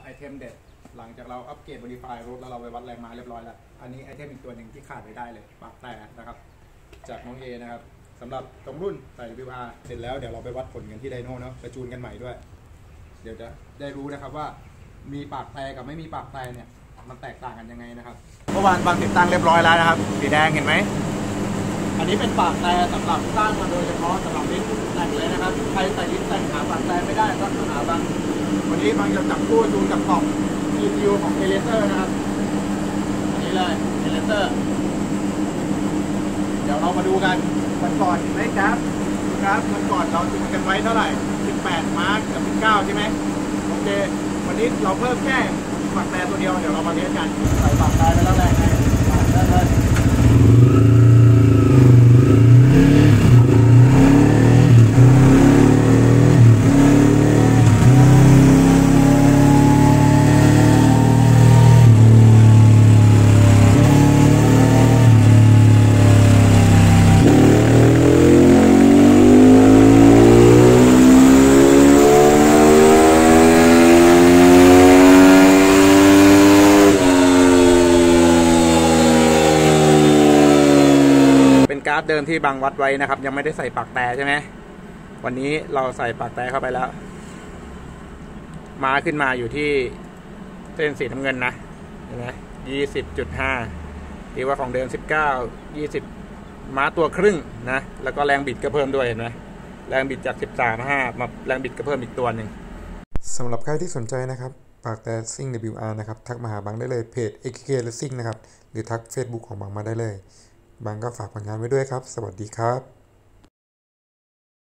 ไอเทมเด็ดหลังจากเราอัปเกรด Modify รถแล้วเราไปวัดแรงม้าเรียบร้อยแล้วอันนี้ไอเทมอีกตัวหนึ่งที่ขาดไม่ได้เลยปากแต่นะครับจากน้องเอนะครับสำหรับตรงรุ่นใส่ WR เสร็จแล้วเดี๋ยวเราไปวัดผลกันที่ไดโน่เนาะไปจูนกันใหม่ด้วยเดี๋ยวจะได้รู้นะครับว่ามีปากแต่กับไม่มีปากแต่เนี่ยมันแตกต่างกันยังไงนะครับเมื่อวานวางติดตั้งเรียบร้อยแล้วนะครับสีแดงเห็นไหมอันนี้เป็นปากแต่สำหรับสร้างมาโดยเฉพาะสำหรับลิ้นแต่งเลยนะครับใครใส่ลิ้นแต่งหาปากแต่ไม่ได้ก็หาบางวันนี้บางจะจับคู่จูนกับกล่อง ECU ของเอเลเซอร์นะครับอันนี้เลยเอเลเซอร์เดี๋ยวเรามาดูกันวันก่อนไหมครับวันก่อนเราจูนกันไว้เท่าไหร่18มาร์กกับ19ใช่ไหมโอเควันนี้เราเพิ่มแค่ปากแต่ตัวเดียวเดี๋ยวเรามาเทสกันใส่ปากแต่ไปแล้วแหละได้เลยกราฟเดิมที่บางวัดไว้นะครับยังไม่ได้ใส่ปากแต่ใช่ไหมวันนี้เราใส่ปากแต่เข้าไปแล้วม้าขึ้นมาอยู่ที่เส้นสีน้ำเงินนะเห็นไหม20.5 ดีกว่าของเดิม19 20ม้าตัวครึ่งนะแล้วก็แรงบิดก็เพิ่มด้วยเห็นไหมแรงบิดจาก 13.5 มาแรงบิดก็เพิ่มอีกตัวหนึ่งสำหรับใครที่สนใจนะครับปากแต่ซิ่ง WR นะครับทักมาหาบางได้เลยเพจ AKK Racing นะครับหรือทัก Facebook ของบางมาได้เลยบางก็ฝากผลงานไว้ด้วยครับสวัสดีครับ